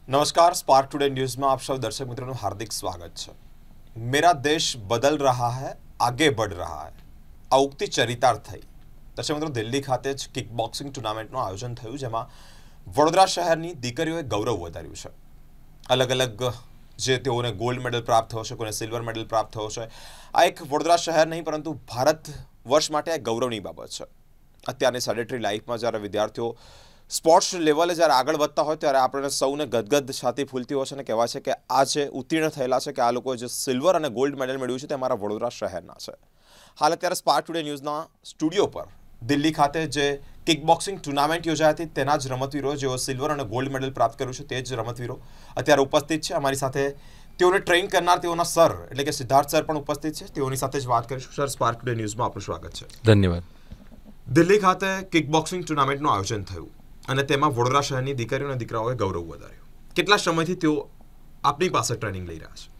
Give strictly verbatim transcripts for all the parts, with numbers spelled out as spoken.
नमस्कार, spark today news में आप सब दर्शक मित्रों का हार्दिक स्वागत है। मेरा देश बदल रहा है, आगे बढ़ रहा है आ उक्ति चरितार्थ थई। दर्शक मित्रों, दिल्ही खाते ज किक बॉक्सिंग टूर्नामेंटનું આયોજન થયું, જેમાં વડોદરા શહેરની દીકરીઓએ ગૌરવ વધાર્યું છે। અલગ અલગ જે તેઓને ગોલ્ડ મેડલ પ્રાપ્ત થયો છે, કોઈને સિલ્વર મેડલ પ્રાપ્ત થયો છે। આ એક વડોદરા શહેર નહીં પરંતુ ભારત વર્ષ માટે આ ગૌરવની બાબત છે। અત્યારની સેડેટરી લાઈફમાં જ્યારે વિદ્યાર્થીઓ સ્પોર્ટ્સ લેવલે જ્યારે આગળ વધતા હોય ત્યારે આપણે સૌને ગદગદ છાતી ફૂલતી હોય છે અને કહેવાય છે કે આ જે ઉત્તીર્ણ થયેલા છે કે આ લોકોએ જે સિલ્વર અને ગોલ્ડ મેડલ મેળવ્યું છે તે અમારા વડોદરા શહેરના છે। હાલ અત્યારે સ્પાર્ક ટુડે ન્યૂઝના સ્ટુડિયો પર દિલ્હી ખાતે જે કિક બોક્સિંગ ટુર્નામેન્ટ યોજાઈ હતી તેના જ રમતવીરો જેઓ સિલ્વર અને ગોલ્ડ મેડલ પ્રાપ્ત કર્યું છે તે જ રમતવીરો અત્યારે ઉપસ્થિત છે। અમારી સાથે તેઓને ટ્રેન કરનાર તેઓના સર એટલે કે સિદ્ધાર્થ સર પણ ઉપસ્થિત છે। તેઓની સાથે જ વાત કરીશું। સર, સ્પાર્ક ટુડે ન્યૂઝમાં આપનું સ્વાગત છે। ધન્યવાદ। દિલ્હી ખાતે કિક બોક્સિંગ ટુર્નામેન્ટનું આયોજન થયું અને તેમાં વડોદરા શહેરની દીકરીઓ અને દીકરાઓએ ગૌરવ વધાર્યું। કેટલા સમયથી તેઓ આપની પાસે ટ્રેનિંગ લઈ રહ્યા છે?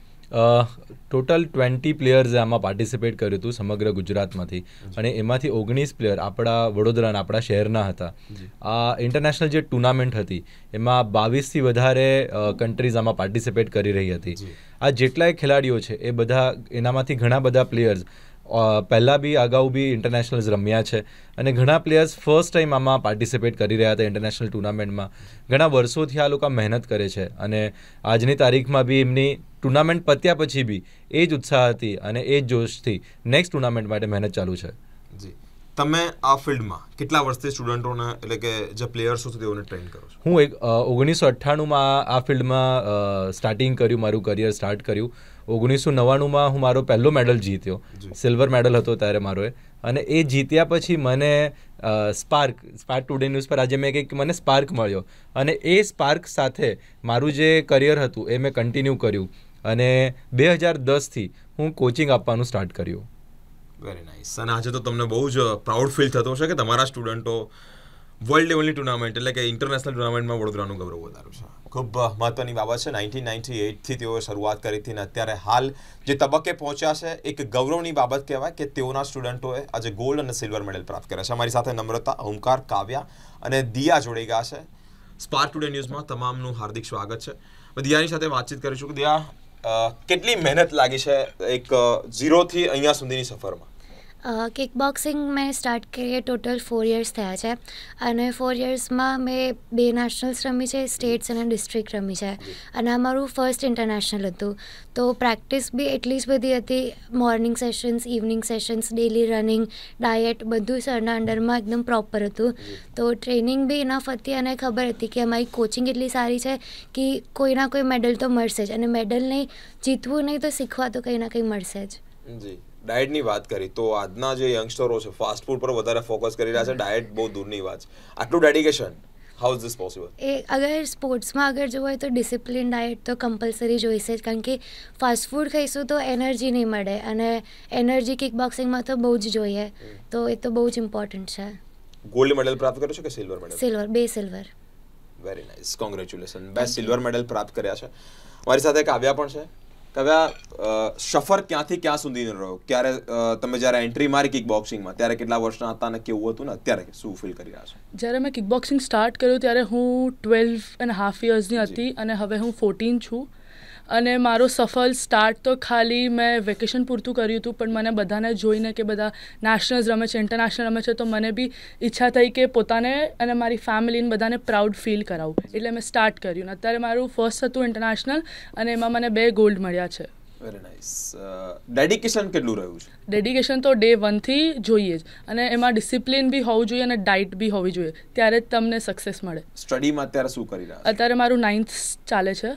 ટોટલ ટ્વેન્ટી પ્લેયર્સે આમાં પાર્ટિસિપેટ કર્યું હતું સમગ્ર ગુજરાતમાંથી, અને એમાંથી ઓગણીસ પ્લેયર આપણા વડોદરાના આપણા શહેરના હતા। આ ઇન્ટરનેશનલ જે ટુર્નામેન્ટ હતી એમાં બાવીસથી વધારે કન્ટ્રીઝ આમાં પાર્ટિસિપેટ કરી રહી હતી। આ જેટલાય ખેલાડીઓ છે એ બધા એનામાંથી ઘણા બધા પ્લેયર્સ પહેલાં બી અગાઉ બી ઇન્ટરનેશનલ્સ રમ્યા છે, અને ઘણા પ્લેયર્સ ફર્સ્ટ ટાઈમ આમાં પાર્ટિસિપેટ કરી રહ્યા હતા ઇન્ટરનેશનલ ટુર્નામેન્ટમાં। ઘણા વર્ષોથી આ લોકો મહેનત કરે છે, અને આજની તારીખમાં બી એમની ટુર્નામેન્ટ પત્યા પછી બી એ જ ઉત્સાહથી અને એ જ જોશથી નેક્સ્ટ ટુર્નામેન્ટ માટે મહેનત ચાલુ છે। જી, તમે આ ફિલ્ડમાં કેટલા વર્ષથી સ્ટુડન્ટોને એટલે કે જે પ્લેયર્સો છે તેઓને ટ્રેન કરો છો? હું એક ઓગણીસો અઠ્ઠાણુંમાં આ ફિલ્ડમાં સ્ટાર્ટિંગ કર્યું, મારું કરિયર સ્ટાર્ટ કર્યું। ઓગણીસો નવ્વાણુંમાં હું મારો પહેલો મેડલ જીત્યો, સિલ્વર મેડલ હતો ત્યારે મારો એ, અને એ જીત્યા પછી મને સ્પાર્ક સ્પાર્ક ટુડે ન્યૂઝ પર આજે મેં કંઈક મને સ્પાર્ક મળ્યો, અને એ સ્પાર્ક સાથે મારું જે કરિયર હતું એ મેં કન્ટિન્યુ કર્યું, અને બે હજાર દસથી હું કોચિંગ આપવાનું સ્ટાર્ટ કર્યું। Very nice. અને આજે તો તમને બહુ જ પ્રાઉડ ફીલ થતો હશે કે તમારા સ્ટુડન્ટો વર્લ્ડ લેવલની ટુર્નામેન્ટ એટલે કે ઇન્ટરનેશનલ ટુર્નામેન્ટમાં વડોદરાનું ગૌરવ વધાર્યું છે। ખૂબ મહત્વની બાબત છે। નાઇન્ટીન નાઇન્ટી એઇટથી તેઓએ શરૂઆત કરી હતી અને અત્યારે હાલ જે તબક્કે પહોંચ્યા છે એક ગૌરવની બાબત કહેવાય કે તેઓના સ્ટુડન્ટોએ આજે ગોલ્ડ અને સિલ્વર મેડલ પ્રાપ્ત કર્યા છે। અમારી સાથે નમ્રતા, ઓમકાર, કાવ્યા અને દિયા જોડાઈ ગયા છે। સ્પાર્ક ટુડે ન્યૂઝમાં તમામનું હાર્દિક સ્વાગત છે। દિયાની સાથે વાતચીત કરીશું કે દિયા, કેટલી મહેનત લાગી છે એક ઝીરોથી અહીંયા સુધીની સફરમાં? કિક બોક્સિંગ મેં સ્ટાર્ટ કરીએ ટોટલ ફોર યર્સ થયા છે, અને ફોર યર્સમાં મેં બે નેશનલ્સ રમી છે, સ્ટેટ્સ અને ડિસ્ટ્રિક્ટ રમી છે, અને આ મારું ફર્સ્ટ ઇન્ટરનેશનલ હતું। તો પ્રેક્ટિસ બી એટલી જ બધી હતી, morning sessions, evening sessions, daily running, diet બધું સરના અંડરમાં એકદમ પ્રોપર હતું। તો ટ્રેનિંગ બી ઇનફ હતી, અને ખબર હતી કે અમારી કોચિંગ એટલી સારી છે કે કોઈ ના કોઈ મેડલ તો મળશે જ, અને મેડલ નહીં જીતવું નહીં તો શીખવા તો કંઈ ના કંઈ મળશે જ। જી, ડાયટની વાત કરી તો આજના જે યંગસ્ટરો છે ફાસ્ટ ફૂડ પર વધારે ફોકસ કરી રહ્યા છે, ડાયટ બહુ દૂરની વાત છે। આટલું dedication, how is this possible? એ અગર સ્પોર્ટ્સમાં અગર જોવું હોય તો ડિસિપ્લિન ડાયટ તો કમ્પલસરી જોઈશે જ, કારણ કે ફાસ્ટ ફૂડ ખાઈશું તો એનર્જી નહીં મળે, અને એનર્જી કિક બોક્સિંગમાં તો બહુ જ જોઈએ, તો એ તો બહુ જ ઇમ્પોર્ટન્ટ છે। ગોલ્ડ મેડલ પ્રાપ્ત કર્યો છે કે સિલ્વર મેડલ? સિલ્વર, બે સિલ્વર। Very nice, congratulation. બે સિલ્વર મેડલ પ્રાપ્ત કર્યા છે। મારી સાથે કાવ્યા પણ છે। કાવ્યા, સફર ક્યાંથી ક્યાં સુધીનો રહ્યો? ક્યારે તમે જ્યારે એન્ટ્રી મારી કિક બોક્સિંગમાં ત્યારે કેટલા વર્ષના હતા અને કેવું હતું ને અત્યારે શું ફીલ કરી રહ્યા છો? જ્યારે મેં કિક બોક્સિંગ સ્ટાર્ટ કર્યું ત્યારે હું ટ્વેલ્વ એન્ડ હાફ યર્સની હતી, અને હવે હું ફોર્ટીન છું। અને મારો સફળ સ્ટાર્ટ તો ખાલી મેં વેકેશન પૂરતું કર્યું હતું, પણ મને બધાને જોઈને કે બધા નેશનલ્સ રમે છે, ઇન્ટરનેશનલ રમે છે, તો મને બી ઈચ્છા થઈ કે પોતાને અને મારી ફેમિલીને બધાને પ્રાઉડ ફીલ કરાવું, એટલે મેં સ્ટાર્ટ કર્યું। અત્યારે મારું ફર્સ્ટ હતું ઇન્ટરનેશનલ, અને એમાં મને બે ગોલ્ડ મળ્યા છે। Very nice. ડેડિકેશન કેટલું રહ્યું છે? ડેડિકેશન તો ડે વનથી જોઈએ જ, અને એમાં ડિસિપ્લિન બી હોવું જોઈએ અને ડાયટ બી હોવી જોઈએ, ત્યારે જ તમને સક્સેસ મળે। સ્ટડીમાં અત્યારે શું કરી રહ્યા છો? અત્યારે મારું નાઇન્થ ચાલે છે।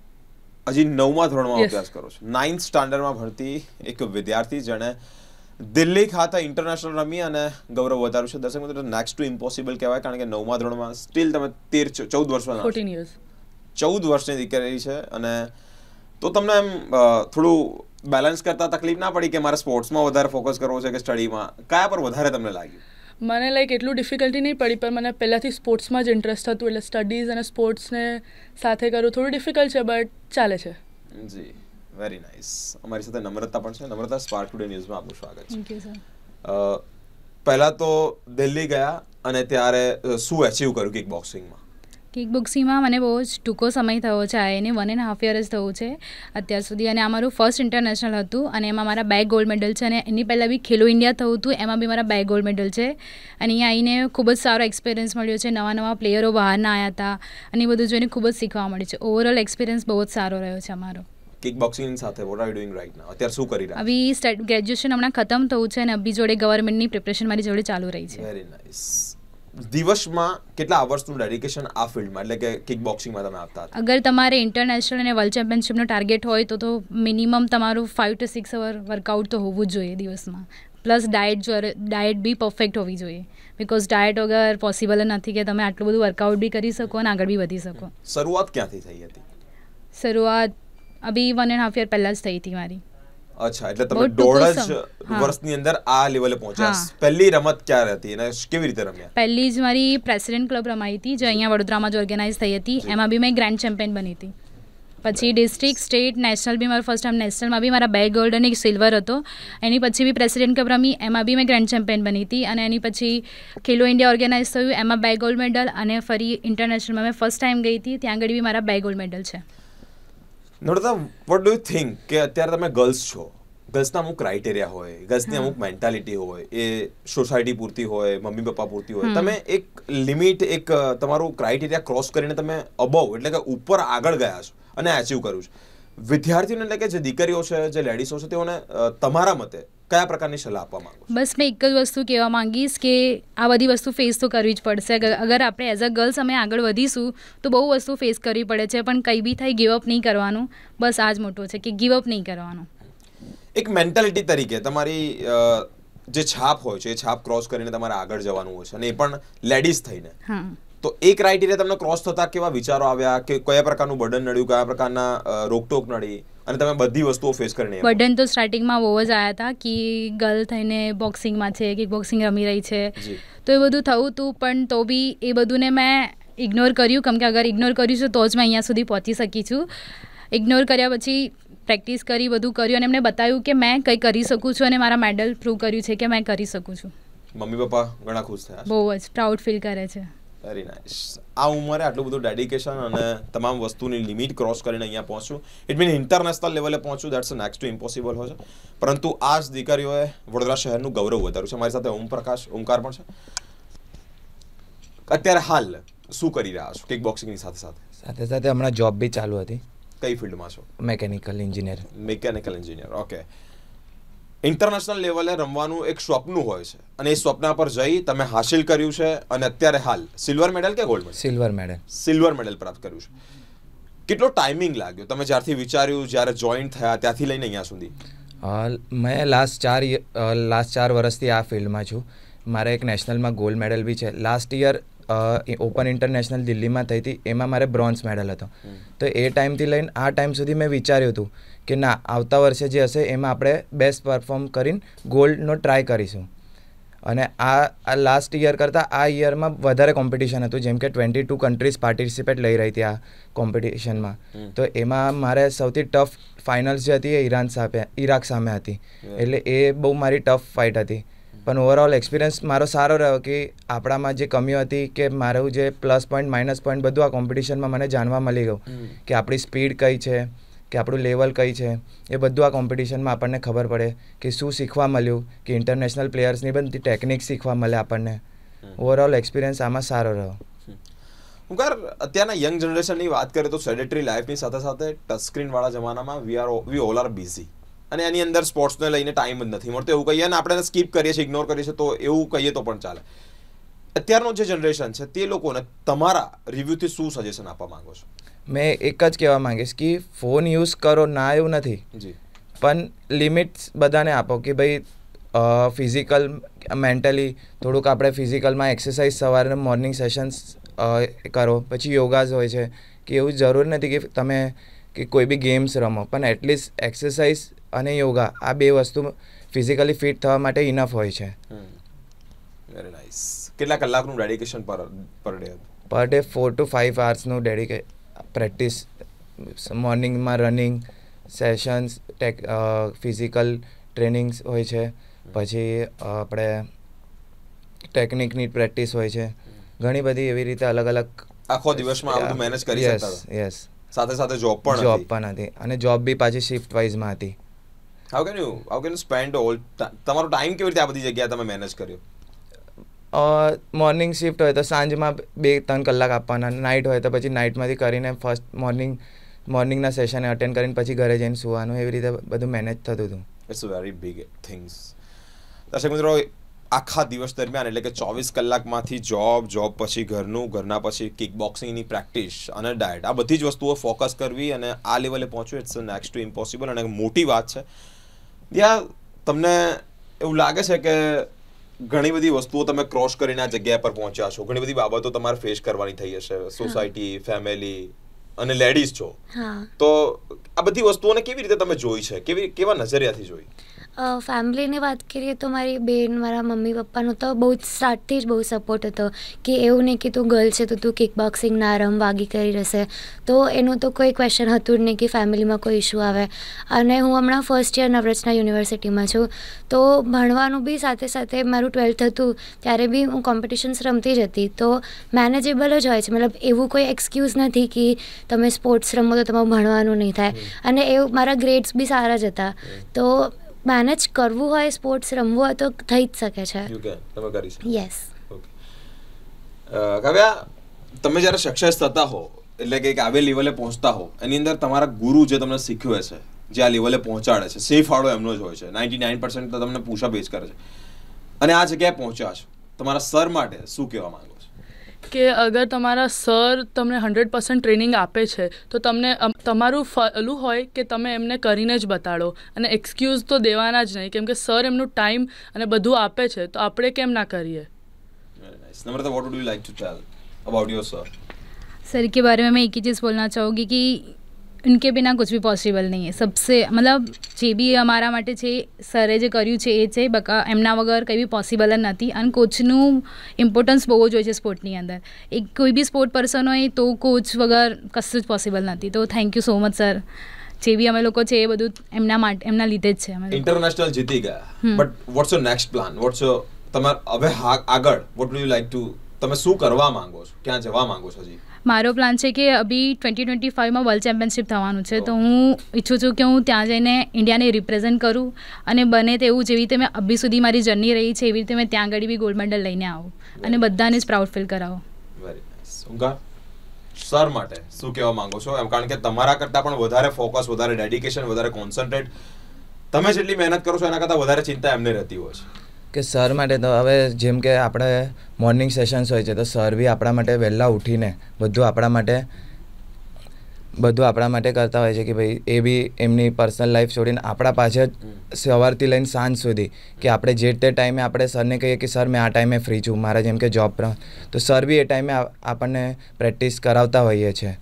હજી નવમા ધોરણમાં અભ્યાસ કરો છો? નાઇન્થ સ્ટાન્ડર્ડમાં ભણતી એક વિદ્યાર્થી જેણે દિલ્હી ખાતે ઇન્ટરનેશનલ રમી અને ગૌરવ વધાર્યું છે। દર્શક મિત્રો, નેક્સ્ટ ટુ ઇમ્પોસિબલ કહેવાય, કારણ કે નવમા ધોરણમાં સ્ટીલ તમે તેર ચૌદ વર્ષના ફોર્ટીન યર્સ ચૌદ વર્ષની દીકરી છે, અને તો તમને એમ થોડું બેલેન્સ કરતા તકલીફ ના પડી કે મારે સ્પોર્ટ્સમાં વધારે ફોકસ કરવો છે કે સ્ટડીમાં? કયા પર વધારે તમને લાગ્યું? મને લાઈક એટલું ડિફિકલ્ટી નહીં પડી, પણ મને પહેલાંથી સ્પોર્ટ્સમાં જ ઇન્ટરેસ્ટ હતું, એટલે સ્ટડીઝ અને સ્પોર્ટ્સને સાથે કરવું થોડું ડિફિકલ્ટ છે, બટ ચાલે છે। જી, વેરી નાઇસ। અમારી સાથે નમ્રતા પણ છે। નમ્રતા, સ્પાર્ક ટુડે ન્યૂઝમાં આપનું સ્વાગત છે। Thank you sir. પહેલાં તો દિલ્હી ગયા અને ત્યારે શું અચીવ કર્યું કિક બોક્સિંગમાં? કિક બોક્સિંગમાં મને બહુ જ ટૂંકો સમય થયો છે, આ એને વન એન્ડ હાફ યર જ થયું છે અત્યાર સુધી, અને આ મારું ફર્સ્ટ ઇન્ટરનેશનલ હતું અને એમાં મારા બે ગોલ્ડ મેડલ છે, અને એની પહેલાં બી ખેલો ઇન્ડિયા થયું હતું, એમાં બી મારા બે ગોલ્ડ મેડલ છે. અને અહીંયા આવીને ખૂબ જ સારો એક્સપિરિયન્સ મળ્યો છે, નવા નવા પ્લેયરો બહારના આવ્યા હતા અને એ બધું જોઈને ખૂબ જ શીખવા મળ્યું છે. ઓવરઓલ એક્સપિરિયન્સ બહુ જ સારો રહ્યો છે અમારો. કિક બોક્સિંગ સાથે what are you doing right now? અત્યારે શું કરી રહ્યા? અભી સ્ટડ ગ્રેજ્યુએશન હમણાં ખતમ થયું છે અને અભી જોડે ગવર્મેન્ટની પ્રિપરેશન મારી જોડે ચાલુ રહી છે. Very nice. દિવસમાં કેટલા અવર્સનું ડેડિકેશન આ ફિલ્ડમાં એટલે કે કિક બોક્સિંગમાં તમે આપતા હતા? અગર તમારે ઇન્ટરનેશનલ અને વર્લ્ડ ચેમ્પિયનશિપનો ટાર્ગેટ હોય તો તો મિનિમમ તમારું five to six hour workout તો હોવું જ જોઈએ દિવસમાં. પ્લસ ડાયટ જો ડાયટ બી પરફેક્ટ હોવી જોઈએ, બિકોઝ ડાયટ વગર પોસિબલ નથી કે તમે આટલું બધું વર્કઆઉટ બી કરી શકો અને આગળ બી વધી શકો. શરૂઆત ક્યાંથી થઈ હતી? શરૂઆત અભી વન એન્ડ હાફ યર પહેલાં જ થઈ હતી મારી. અચ્છા, એટલે તમે દોઢ જ વર્ષની અંદર આ લેવલે પહોંચ્યા. પહેલી રમત ક્યારે હતી અને કેવી રીતે રમ્યા? પહેલી જ મારી પ્રેસિડેન્ટ ક્લબ રમાઈ હતી જે અહીંયા વડોદરામાં જ ઓર્ગેનાઇઝ થઈ હતી, એમાં બી મેં ગ્રાન્ડ ચેમ્પિયન બની હતી. પછી ડિસ્ટ્રિક્ટ, સ્ટેટ, નેશનલ બી મારો ફર્સ્ટ ટાઈમ, નેશનલમાં બી મારા બે ગોલ્ડ અને એક સિલ્વર હતો. એની પછી બી પ્રેસિડેન્ટ કપ રમી, એમાં બી મેં ગ્રાન્ડ ચેમ્પિયન બની હતી. અને એની પછી ખેલો ઇન્ડિયા ઓર્ગેનાઇઝ થયું, એમાં બે ગોલ્ડ મેડલ, અને ફરી ઇન્ટરનેશનલમાં મેં ફર્સ્ટ ટાઈમ ગઈ હતી, ત્યાં આગળ બી મારા બે ગોલ્ડ મેડલ છે. Namrata, what do you think કે અત્યારે તમે ગર્લ્સ છો, ગર્લ્સના અમુક ક્રાઇટેરિયા હોય, ગર્લ્સની અમુક મેન્ટાલિટી હોય, એ સોસાયટી પૂરતી હોય, મમ્મી પપ્પા પૂરતી હોય, તમે એક લિમિટ, એક તમારું ક્રાઇટેરિયા ક્રોસ કરીને તમે અબવ એટલે કે ઉપર આગળ ગયા છો અને અચીવ કર્યું છે. વિદ્યાર્થીઓને એટલે કે જે દીકરીઓ છે, જે લેડીઝો છે, તેઓને તમારા મતે કયા પ્રકારની સલાહ આપવા માંગો? બસ મેં એક જ વસ્તુ કહેવા માંગીશ કે આ બધી વસ્તુ ફેસ તો કરવી જ પડશે. અગર આપણે એઝ અ ગર્લ્સ અમે આગળ વધીશું તો બહુ વસ્તુ ફેસ કરવી પડે છે, પણ કંઈ બી થાય ગીવઅપ નહીં કરવાનું. બસ આ જ મોટો છે કે ગીવઅપ નહીં કરવાનું. એક મેન્ટાલિટી તરીકે તમારી જે છાપ હોય છે એ છાપ ક્રોસ કરીને તમારે આગળ જવાનું હોય છે, અને એ પણ લેડીઝ થઈને. હા, તો એ ક્રાઇટેરિયા તમને ક્રોસ થતા કેવા વિચારો આવ્યા, કે કયા પ્રકારનું બર્ડન નડ્યું, કયા પ્રકારના રોકટોક નડી અને તમે બધી વસ્તુઓ ફેસ કરીને? બર્ડન તો સ્ટાર્ટિંગમાં બહુ જ આવ્યા હતા કે ગર્લ થઈને બોક્સિંગમાં છે, કિક બોક્સિંગ રમી રહી છે, તો એ બધું થયું હતું. પણ તો બી એ બધુંને મેં ઇગ્નોર કર્યું, કેમ કે અગર ઇગ્નોર કર્યું છે તો જ મેં અહીંયા સુધી પહોંચી શકી છું. ઇગ્નોર કર્યા પછી પ્રેક્ટિસ કરી, બધું કર્યું અને એમને બતાવ્યું કે મેં કંઈ કરી શકું છું, અને મારા મેડલ પ્રૂવ કર્યું છે કે મેં કરી શકું છું. મમ્મી પપ્પા ઘણા ખુશ થયા? બહુ જ પ્રાઉડ ફીલ કરે છે. Very nice. આ ઉંમરે આટલું બધું ડેડિકેશન અને તમામ વસ્તુની લિમિટ ક્રોસ કરીને અહીંયા પહોંચવું, ઇટ મીન ઇન્ટરનેશનલ લેવલે પહોંચવું, દેટ્સ નેક્સ્ટ ટુ ઇમ્પોસિબલ હોય છે. પરંતુ આ જ દીકરીઓએ વડોદરા શહેરનું ગૌરવ વધાર્યું છે. મારી સાથે ઓમપ્રકાશ, ઓમકાર પણ છે. અત્યારે હાલ શું કરી રહ્યા છો કિક બોક્સિંગની સાથે સાથે? સાથે સાથે હમણાં જોબ બી ચાલુ હતી. કઈ ફિલ્ડમાં છો? Mechanical engineer. Mechanical engineer, okay. International લેવલે રમવાનું એક સ્વપ્ન હોય છે, અને એ સ્વપ્ન પર જઈ તમે હાસિલ કર્યું છે, અને અત્યારે હાલ સિલ્વર મેડલ કે gold medal? Silver medal. Silver medal પ્રાપ્ત કર્યું છે. કેટલો ટાઈમિંગ લાગ્યો તમે જ્યારથી વિચાર્યું, જ્યારે જોઈન થયા ત્યાંથી લઈને અહીંયા સુધી? મેં લાસ્ટ ચાર લાસ્ટ ચાર વર્ષથી આ ફિલ્ડમાં છું. મારે એક નેશનલમાં ગોલ્ડ મેડલ બી છે. લાસ્ટ યર ઓપન ઇન્ટરનેશનલ દિલ્હીમાં થઈ હતી, એમાં મારે બ્રોન્ઝ મેડલ હતો. તો એ ટાઈમથી લઈને આ ટાઈમ સુધી મેં વિચાર્યું હતું કે ના, આવતા વર્ષે જે હશે એમાં આપણે બેસ્ટ પરફોર્મ કરીને ગોલ્ડનો ટ્રાય કરીશું. અને આ લાસ્ટ યર કરતાં આ યરમાં વધારે કોમ્પિટિશન હતું, જેમ કે ટ્વેન્ટી ટુ કન્ટ્રીઝ પાર્ટિસિપેટ લઈ રહી હતી આ કોમ્પિટિશનમાં. તો એમાં મારે સૌથી ટફ ફાઇનલ્સ જે હતી એ ઈરાન સામે ઈરાક સામે હતી, એટલે એ બહુ મારી ટફ ફાઇટ હતી. પણ ઓવરઓલ એક્સપિરિયન્સ મારો સારો રહ્યો કે આપણામાં જે કમીઓ હતી, કે મારું જે પ્લસ પોઈન્ટ માઇનસ પોઈન્ટ બધું આ કોમ્પિટિશનમાં મને જાણવા મળી ગયું, કે આપણી સ્પીડ કઈ છે, કે આપણું લેવલ કઈ છે, એ બધું આ કોમ્પિટિશનમાં આપણને ખબર પડે કે શું શીખવા મળ્યું, કે ઇન્ટરનેશનલ પ્લેયર્સની બધી ટેકનિક શીખવા મળે આપણને. ઓવરઓલ એક્સપિરિયન્સ આમાં સારો રહ્યો. ઓમકાર, અત્યારના યંગ જનરેશનની વાત કરીએ તો સેડેટરી લાઈફની સાથે સાથે ટચ સ્ક્રીનવાળા જમાનામાં we are we all are busy, અને એની અંદર સ્પોર્ટ્સને લઈને ટાઈમ જ નથી મળતો એવું કહીએ, અને આપણે સ્કીપ કરીએ છીએ, ઇગ્નોર કરીએ છીએ, તો એવું કહીએ તો પણ ચાલે. અત્યારનો જે જનરેશન છે તે લોકોને તમારા રિવ્યૂથી શું સજેશન આપવા માંગો છો? મેં એક જ કહેવા માંગીશ કે ફોન યુઝ કરો, ના એવું નથી, પણ લિમિટ્સ બધાને આપો. કે ભાઈ ફિઝિકલ મેન્ટલી થોડુંક આપણે ફિઝિકલમાં એક્સરસાઇઝ સવારે મોર્નિંગ સેશન્સ કરો, પછી યોગાઝ હોય છે, કે એવું જરૂર નથી કે તમે કે કોઈ બી ગેમ્સ રમો, પણ એટલીસ્ટ એક્સરસાઇઝ અને યોગા આ બે વસ્તુ ફિઝિકલી ફિટ થવા માટે ઇનફ હોય છે. Very nice. કેટલા કલાકનું dedication per per day? Per day four to five અવર્સનું ડેડિકે પ્રેક્ટિસ. મોર્નિંગમાં રનિંગ સેશન્સ, ટેક ફિઝિકલ ટ્રેનિંગ્સ હોય છે, પછી આપણે ટેકનિકની પ્રેક્ટિસ હોય છે, ઘણી બધી એવી રીતે અલગ અલગ આખો દિવસમાં આ બધું મેનેજ કરી શકતા હતા? યસ સાથે સાથે જોબ પણ જોબ પણ હતી અને જોબ બી પાછી શિફ્ટ વાઇઝમાં હતી. How can you how can you spend all તમારો ટાઈમ કેવી રીતે આ બધી જગ્યાએ તમે મેનેજ કર્યો? મોર્નિંગ શિફ્ટ હોય તો સાંજમાં બે ત્રણ કલાક આપવાના, નાઇટ હોય તો પછી નાઇટમાંથી કરીને ફર્સ્ટ મોર્નિંગ મોર્નિંગના સેશને અટેન્ડ કરીને પછી ઘરે જઈને સુવાનું, એવી રીતે બધું મેનેજ થતું હતું. It's a very big things. દર્શક મિત્રો, આખા દિવસ દરમિયાન એટલે કે ચોવીસ કલાકમાંથી જોબ, જોબ પછી ઘરનું, ઘરના પછી કિક બોક્સિંગની પ્રેક્ટિસ અને ડાયટ, આ બધી જ વસ્તુઓ ફોકસ કરવી અને આ લેવલે પહોંચવું, ઇટ્સ નેક્સ્ટ ટુ ઇમ્પોસિબલ. અને મોટી વાત છે. ત્યાં તમને એવું લાગે છે કે ઘણી બધી વસ્તુઓ તમે ક્રોસ કરીને આ જગ્યા પર પહોંચ્યા છો, ઘણી બધી બાબતો તમારે ફેસ કરવાની થઈ હશે, સોસાયટી, ફેમિલી અને લેડીઝ છો, તો આ બધી વસ્તુઓને કેવી રીતે તમે જોઈ છે, કેવી કેવા નજરિયાથી જોઈ? ફેમિલીની વાત કરીએ તો મારી બેન, મારા મમ્મી પપ્પાનો તો બહુ જ સ્ટાર્ટથી જ બહુ સપોર્ટ હતો કે એવું નહીં કે તું ગર્લ છે તો તું કિક બોક્સિંગ ના રમ, વાગી કરી રહેશે. તો એનું તો કોઈ ક્વેશ્ચન હતું જ નહીં કે ફેમિલીમાં કોઈ ઇશ્યુ આવે. અને હું હમણાં ફર્સ્ટ યર નવરચના યુનિવર્સિટીમાં છું, તો ભણવાનું બી સાથે સાથે મારું ટ્વેલ્થ હતું ત્યારે બી હું કોમ્પિટિશન્સ રમતી જ હતી, તો મેનેજેબલ જ હોય છે. મતલબ એવું કોઈ એક્સક્યુઝ નથી કે તમે સ્પોર્ટ્સ રમો તો તમારું ભણવાનું નહીં થાય. અને એવું મારા ગ્રેડ્સ બી સારા જ હતા, તો મેનેજ કરવું હોય, સ્પોર્ટ્સ રમવું હોય તો થઈ જ શકે છે. યુ કેન, તમે કરી શકો. યસ. ઓકે. કાવ્યા, તમે જ્યારે સક્સેસ થતા હો, એટલે કે આવે લેવલે પહોંચતા હો, એની અંદર તમારા ગુરુ જે તમને શીખવે છે, જે આ લેવલે પહોંચાડે છે, સેફ ફાળો એમનો જ હોય છે. નાઇન્ટી નાઇન પર્સન્ટ તો તમને પુશઅપ જ કરે છે. અને આ જગ્યાએ પહોંચ્યા છો, તમારા સર માટે શું કહેવા માંગો છો? કે અગર તમારા સર તમને હંડ્રેડ પર્સન્ટ ટ્રેનિંગ આપે છે તો તમને તમારું ફલું હોય કે તમે એમને કરીને જ બતાડો, અને એક્સક્યુઝ તો દેવાના જ નહીં, કેમ કે સર એમનું ટાઈમ અને બધું આપે છે, તો આપણે કેમ ના કરીએ? Namrata, what would you like to tell about your sir? Sir के बारे में मैं एक ही चीज़ बोलना चाहूँगी कि उनके बिना कुछ भी पॉसिबल नहीं है. सबसे मतलब જે બી અમારા માટે છે, સરે જે કર્યું છે એ છે, બકા એમના વગર કંઈ બી પોસિબલ જ નથી. અને કોચનું ઇમ્પોર્ટન્સ બહુ જ હોય છે સ્પોર્ટની અંદર. એક કોઈ બી સ્પોર્ટ પર્સન હોય તો કોચ વગર કશું જ પોસિબલ નથી. તો thank you so much sir. જે બી અમે લોકો છે એ બધું એમના માટે, એમના લીધે જ છે. અમે ઇન્ટરનેશનલ જીતી ગયા, but what's your next plan? What's your તમાર હવે આગળ what do you like to, તમે શું કરવા માંગો છો, ક્યાં જવા માંગો છો? હજી મારો પ્લાન છે કે અભી ટ્વેન્ટી ટ્વેન્ટી ફાઇવમાં વર્લ્ડ ચેમ્પિયનશિપ થવાનું છે, તો હું ઈચ્છું છું કે હું ત્યાં જઈને ઇન્ડિયાને રિપ્રેઝેન્ટ કરું, અને બને તેવું જેવી રીતે મેં અભી સુધી મારી જર્ની રહી છે એવી રીતે મેં ત્યાં આગળ બી ગોલ્ડ મેડલ લઈને આવું અને બધાને જ પ્રાઉડ ફીલ કરાવો. Very nice. ઉંગા, સર માટે શું કહેવા માંગો છો? એમ કારણ કે તમારા કરતાં પણ વધારે ફોકસ, વધારે ડેડિકેશન, વધારે કોન્સન્ટ્રેટ, તમે જેટલી મહેનત કરો છો એના કરતાં વધારે ચિંતા એમને રહેતી હોય છે. કે સર માટે તો હવે જેમ કે આપણે મોર્નિંગ સેશન્સ હોય છે, તો સર બી આપણા માટે વહેલા ઉઠીને બધું આપણા માટે બધું આપણા માટે કરતા હોય છે કે ભાઈ એ બી એમની પર્સનલ લાઈફ છોડીને આપણા પાછળ સવારથી લઈને સાંજ સુધી કે આપણે જે તે ટાઈમે આપણે સરને કહીએ કે સર મેં આ ટાઈમે ફ્રી છું, મારા જેમ કે જોબ પર, તો સર બી એ ટાઈમે આપણને પ્રેક્ટિસ કરાવતા હોઈએ છીએ.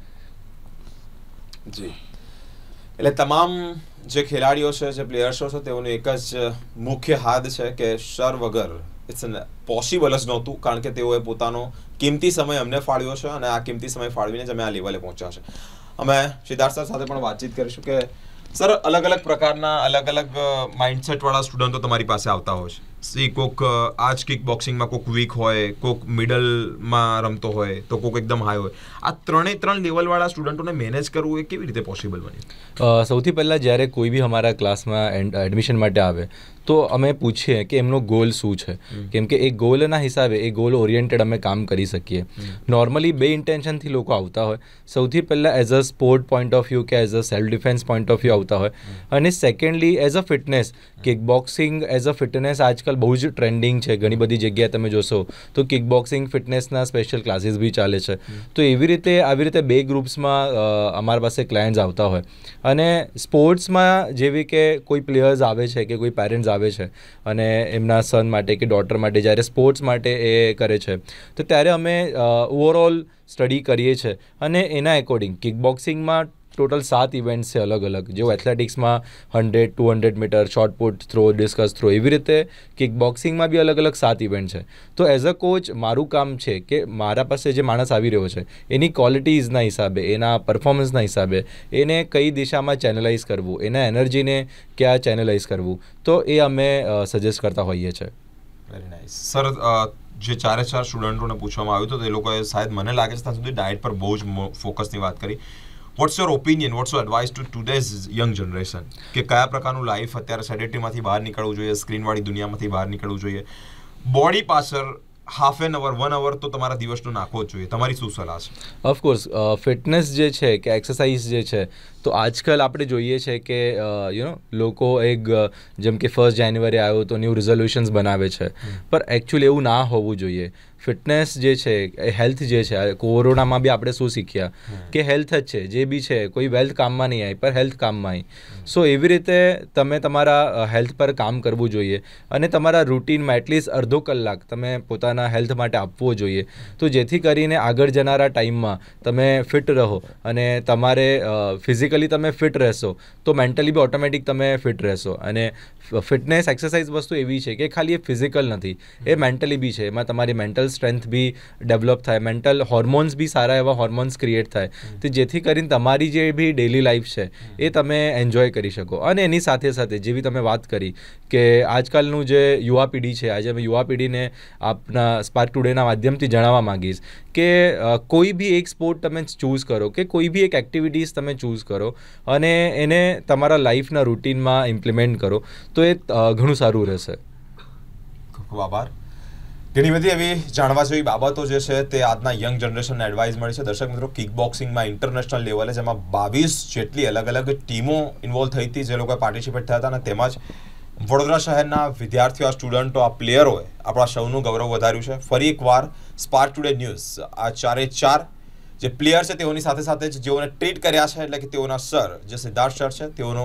જી, એટલે તમામ જે ખેલાડીઓ છે, જે પ્લેયર્સો છે, તેઓનું એક જ મુખ્ય હાદ છે કે સર વગર ઇટ્સ પોસિબલ જ નહોતું, કારણ કે તેઓએ પોતાનો કિંમતી સમય અમને ફાળવ્યો છે અને આ કિંમતી સમય ફાળવીને જ અમે આ લેવલે પહોંચ્યા છે. અમે સિદ્ધાર્થ સર સાથે પણ વાતચીત કરીશું કે સર, અલગ અલગ પ્રકારના અલગ અલગ માઇન્ડસેટવાળા સ્ટુડન્ટો તમારી પાસે આવતા હોય છે. સી કોક આ જ કિક બોક્સિંગમાં કોક વીક હોય, કોક મિડલમાં રમતો હોય, તો કોક એકદમ હાઈ હોય. આ ત્રણે ત્રણ લેવલવાળા સ્ટુડન્ટોને મેનેજ કરવું એ કેવી રીતે પોસિબલ બન્યું? સૌથી પહેલાં જ્યારે કોઈ બી અમારા ક્લાસમાં એડમિશન માટે આવે તો અમે પૂછીએ કે એમનો ગોલ શું છે, કેમ કે એ ગોલના હિસાબે એ ગોલ ઓરિએન્ટેડ અમે કામ કરી શકીએ. નોર્મલી બે ઇન્ટેન્શનથી લોકો આવતા હોય. સૌથી પહેલાં as a sport point of view કે as a self defence point of view આવતા હોય, અને secondly as a fitness. Kick boxing as a fitness આજકાલ બહુ જ ટ્રેન્ડિંગ છે. ઘણી બધી જગ્યાએ તમે જોશો તો કિક બોક્સિંગ ફિટનેસના સ્પેશિયલ ક્લાસીસ બી ચાલે છે. તો એવી રીતે આવી રીતે બે ગ્રુપ્સમાં અમારા પાસે ક્લાયન્ટ્સ આવતા હોય. અને સ્પોર્ટ્સમાં જેવી કે કોઈ પ્લેયર્સ આવે છે કે કોઈ પેરેન્ટ્સ આવે છે અને એમના સન માટે કે ડોટર માટે જ્યારે સ્પોર્ટ્સ માટે એ કરે છે, તો ત્યારે અમે ઓવરઓલ સ્ટડી કરીએ છીએ અને એના એકોર્ડિંગ કિક બોક્સિંગમાં ટોટલ સાત ઇવેન્ટ્સ છે અલગ અલગ, જેવું એથ્લેટિક્સમાં hundred two hundred metre, shot put, throw, discus throw, એવી રીતે કિક બોક્સિંગમાં બી અલગ અલગ સાત ઇવેન્ટ છે. તો એઝ અ કોચ મારું કામ છે કે મારા પાસે જે માણસ આવી રહ્યો છે એની ક્વોલિટીઝના હિસાબે, એના પરફોર્મન્સના હિસાબે એને કઈ દિશામાં ચેનલાઇઝ કરવું, એના એનર્જીને ક્યાં ચેનલાઇઝ કરવું, તો એ અમે સજેસ્ટ કરતા હોઈએ છીએ. Very nice. સર, જે ચારે ચાર સ્ટુડન્ટોને પૂછવામાં આવ્યું હતું, તો એ લોકોએ શાયદ મને લાગે છે ત્યાં સુધી ડાયટ પર બહુ જ ફોકસની વાત કરી. What's your opinion, what's your advice to today's young generation, કે કયા પ્રકારનું લાઈફ અત્યારે સેડેટરીમાંથી બહાર નીકળવું જોઈએ, સ્ક્રીનવાળી દુનિયામાંથી બહાર નીકળવું જોઈએ, બોડી પાછળ half an hour one hour તો તમારા દિવસનો નાખવો જ જોઈએ, તમારી શું સલાહ છે? ઓફકોર્સ ફિટનેસ જે છે કે એક્સરસાઇઝ જે છે, તો આજકાલ આપણે જોઈએ છે કે યુ નો લોકો એક જેમ કે ફર્સ્ટ જાન્યુઆરી આવ્યો તો ન્યૂ રિઝોલ્યુશન્સ બનાવે છે, પણ એકચ્યુઅલી એવું ના હોવું જોઈએ. ફિટનેસ જે છે એ હેલ્થ જે છે, કોરોનામાં બી આપણે શું શીખ્યા કે હેલ્થ જ છે, જે બી છે કોઈ વેલ્થ કામમાં નહીં આવી પણ હેલ્થ કામમાં આવી. સો એવી રીતે તમે તમારા હેલ્થ પર કામ કરવું જોઈએ અને તમારા રૂટીનમાં એટલીસ્ટ અડધો કલાક તમે પોતાના હેલ્થ માટે આપવો જોઈએ, તો જેથી કરીને આગળ જનારા ટાઈમમાં તમે ફિટ રહો અને તમારે ફિઝિકલી તમે ફિટ રહેશો તો મેન્ટલી બી ઓટોમેટિક તમે ફિટ રહેશો. અને ફિટનેસ એક્સરસાઇઝ વસ્તુ એવી છે કે ખાલી એ ફિઝિકલ નથી, એ મેન્ટલી બી છે. એમાં તમારી મેન્ટલ સ્ટ્રેન્થ બી ડેવલપ થાય, મેન્ટલ હોર્મોન્સ બી સારા એવા હોર્મોન્સ ક્રિએટ થાય, તો જેથી કરીને તમારી જે બી ડેલી લાઈફ છે એ તમે એન્જોય કરી શકો. અને એની સાથે સાથે જેવી તમે વાત કરી કે આજકાલનું જે યુવા પેઢી છે, આજે અમે યુવા પેઢીને આપના સ્પાર્ક ટુડેના માધ્યમથી જણાવવા માંગીશ કે કોઈ બી એક સ્પોર્ટ તમે ચૂઝ કરો કે કોઈ બી એક એક્ટિવિટીઝ તમે ચૂઝ કરો અને એને તમારા લાઈફના રૂટીનમાં ઇમ્પ્લિમેન્ટ કરો તો એ ઘણું સારું રહેશે. ખૂબ ખૂબ આભાર. ઘણી બધી એવી જાણવા જેવી બાબતો જે છે તે આજના યંગ જનરેશનને એડવાઇસ મળી છે. દર્શક મિત્રો, કિક બોક્સિંગમાં ઇન્ટરનેશનલ લેવલે જેમાં બાવીસ જેટલી અલગ અલગ ટીમો ઇન્વોલ્વ થઈ હતી, જે લોકોએ પાર્ટિસિપેટ થયા હતા, અને તેમાં જ વડોદરા શહેરના વિદ્યાર્થીઓ, આ સ્ટુડન્ટો, આ પ્લેયરોએ આપણા સૌનું ગૌરવ વધાર્યું છે. ફરી એકવાર સ્પાર્ક ટુડે ન્યૂઝ આ ચારે ચાર જે પ્લેયર છે તેઓની સાથે સાથે જ જેઓને ટ્રીટ કર્યા છે, એટલે કે તેઓના સર જે સિદ્ધાર્થ સર છે, તેઓનો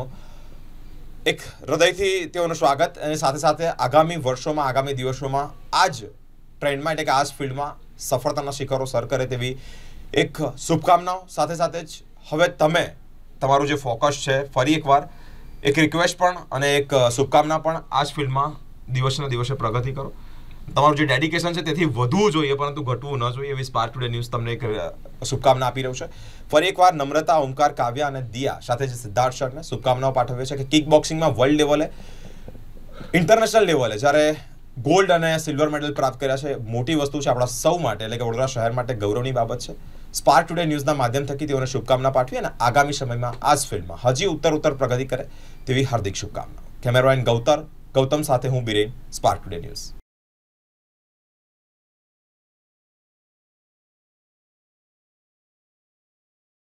એક હૃદયથી તેઓનું સ્વાગત. અને સાથે સાથે આગામી વર્ષોમાં, આગામી દિવસોમાં આ જ ટ્રેન્ડમાં એટલે કે આ જ ફિલ્ડમાં સફળતાના શિખરો સર કરે તેવી એક શુભકામનાઓ. સાથે સાથે જ હવે તમે તમારું જે ફોકસ છે, ફરી એકવાર એક રિક્વેસ્ટ પણ અને એક શુભકામના પણ, આ જ ફિલ્ડમાં દિવસના દિવસે પ્રગતિ કરો. તમારું જે ડેડિકેશન છે તેથી વધવું જોઈએ પરંતુ ઘટવું ન જોઈએ, એવી સ્પાર્ક ટુડે ન્યૂઝ તમને એક શુભકામના આપી રહ્યું છે. ફરી એકવાર નમ્રતા, ઓમકાર, કાવ્યા અને દિયા સાથે જે સિદ્ધાર્થ સરને શુભકામનાઓ પાઠવીએ છે કે કિક બોક્સિંગમાં વર્લ્ડ લેવલે, ઇન્ટરનેશનલ લેવલે જ્યારે ગોલ્ડ અને સિલ્વર મેડલ પ્રાપ્ત કર્યા છે, મોટી વસ્તુ છે આપણા સૌ માટે, એટલે કે વડોદરા શહેર માટે ગૌરવની બાબત છે. સ્પાર્ક ટુડે ન્યૂઝના માધ્યમ થકી તેઓને શુભકામના પાઠવી અને આગામી સમયમાં આ જ ફિલ્ડમાં હજી ઉત્તર ઉત્તર પ્રગતિ કરે તેવી હાર્દિક શુભકામના. કેમેરામેન ગૌતર ગૌતમ સાથે હું બિરેન, સ્પાર્ક ટુડે ન્યૂઝ.